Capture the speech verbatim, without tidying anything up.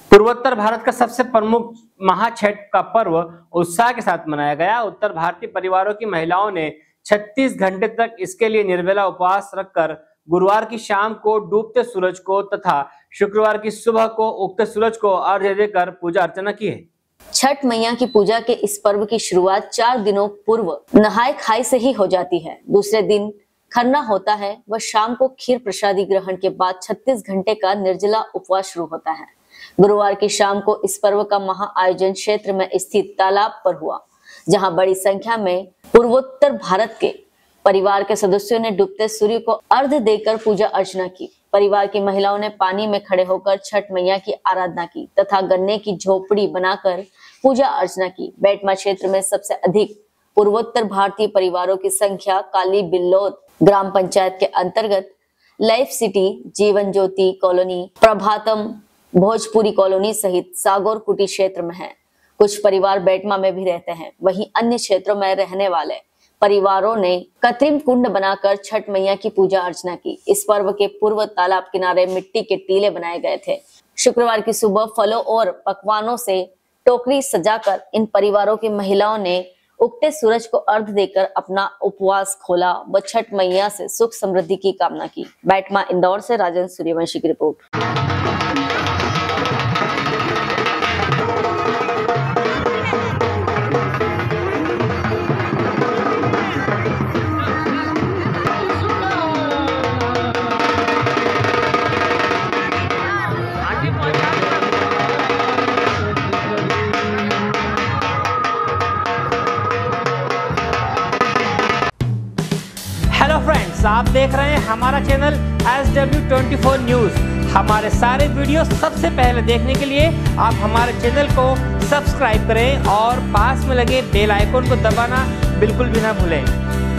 पूर्वोत्तर भारत का सबसे प्रमुख महाछठ का पर्व उत्साह के साथ मनाया गया। उत्तर भारतीय परिवारों की महिलाओं ने छत्तीस घंटे तक इसके लिए निर्जला उपवास रखकर गुरुवार की शाम को डूबते सूरज को तथा शुक्रवार की सुबह को उगते सूरज को अर्घ्य देकर पूजा अर्चना की है। छठ मैया की पूजा के इस पर्व की शुरुआत चार दिनों पूर्व नहाय खाई से ही हो जाती है। दूसरे दिन खरना होता है व शाम को खीर प्रसादी ग्रहण के बाद छत्तीस घंटे का निर्जला उपवास शुरू होता है। गुरुवार की शाम को इस पर्व का महा आयोजन क्षेत्र में स्थित तालाब पर हुआ, जहां बड़ी संख्या में पूर्वोत्तर भारत के परिवार के सदस्यों ने डूबते सूर्य को अर्घ्य देकर पूजा अर्चना की। परिवार की महिलाओं ने पानी में खड़े होकर छठ मैया की आराधना की तथा गन्ने की झोपड़ी बनाकर पूजा अर्चना की। बेटमा क्षेत्र में सबसे अधिक पूर्वोत्तर भारतीय परिवारों की संख्या काली बिल्लौद ग्राम पंचायत के अंतर्गत life city, Jeevan Jyoti colony, Prabhatam Bhojpuri colony सहित सागौर कुटी क्षेत्र में है। कुछ परिवार बेटमा में भी रहते हैं। वहीं अन्य क्षेत्रों में रहने वाले परिवारों ने कृत्रिम कुंड बनाकर छठ मैया की पूजा अर्चना की। इस पर्व के पूर्व तालाब किनारे मिट्टी के टीले बनाए गए थे। शुक्रवार की सुबह फलों और पकवानों से टोकरी सजाकर इन परिवारों की महिलाओं ने उगते सूरज को अर्घ्य देकर अपना उपवास खोला व छठ मैया से सुख समृद्धि की कामना की। बेटमा इंदौर से राजेंद्र सूर्यवंशी की रिपोर्ट। हेलो फ्रेंड्स, आप देख रहे हैं हमारा channel S W twenty four news. हमारे सारे वीडियो सबसे पहले देखने के लिए आप हमारे चैनल को सब्सक्राइब करें और पास में लगे बेल आइकन को दबाना बिल्कुल भी ना भूलें।